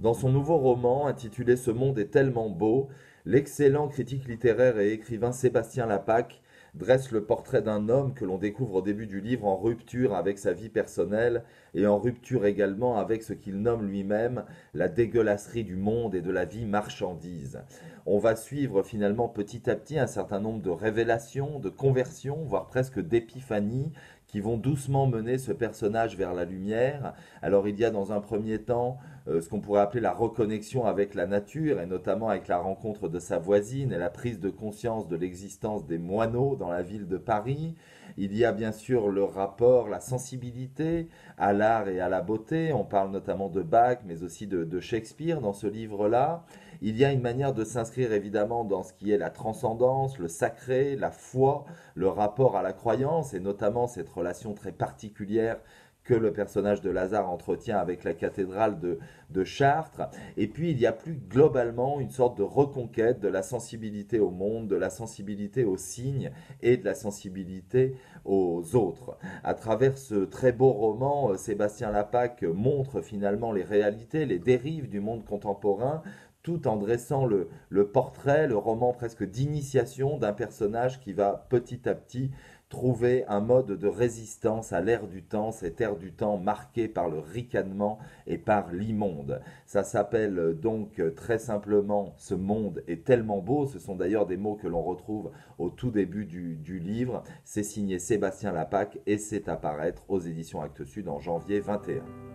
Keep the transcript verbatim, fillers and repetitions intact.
Dans son nouveau roman intitulé Ce monde est tellement beau, l'excellent critique littéraire et écrivain Sébastien Lapaque dresse le portrait d'un homme que l'on découvre au début du livre en rupture avec sa vie personnelle et en rupture également avec ce qu'il nomme lui-même la dégueulasserie du monde et de la vie marchandise. On va suivre finalement petit à petit un certain nombre de révélations, de conversions, voire presque d'épiphanies qui vont doucement mener ce personnage vers la lumière. Alors il y a dans un premier temps euh, ce qu'on pourrait appeler la reconnexion avec la nature, et notamment avec la rencontre de sa voisine et la prise de conscience de l'existence des moineaux dans la ville de Paris. Il y a bien sûr le rapport, la sensibilité à l'art et à la beauté. On parle notamment de Bach, mais aussi de, de Shakespeare dans ce livre-là. Il y a une manière de s'inscrire évidemment dans ce qui est la transcendance, le sacré, la foi, le rapport à la croyance, et notamment cette relation très particulière que le personnage de Lazare entretient avec la cathédrale de, de Chartres. Et puis il y a plus globalement une sorte de reconquête de la sensibilité au monde, de la sensibilité aux signes et de la sensibilité aux autres. À travers ce très beau roman, Sébastien Lapaque montre finalement les réalités, les dérives du monde contemporain, tout en dressant le, le portrait, le roman presque d'initiation d'un personnage qui va petit à petit trouver un mode de résistance à l'ère du temps, cette ère du temps marquée par le ricanement et par l'immonde. Ça s'appelle donc très simplement Ce monde est tellement beau. Ce sont d'ailleurs des mots que l'on retrouve au tout début du, du livre. C'est signé Sébastien Lapaque et c'est à paraître aux éditions Actes Sud en janvier vingt et un.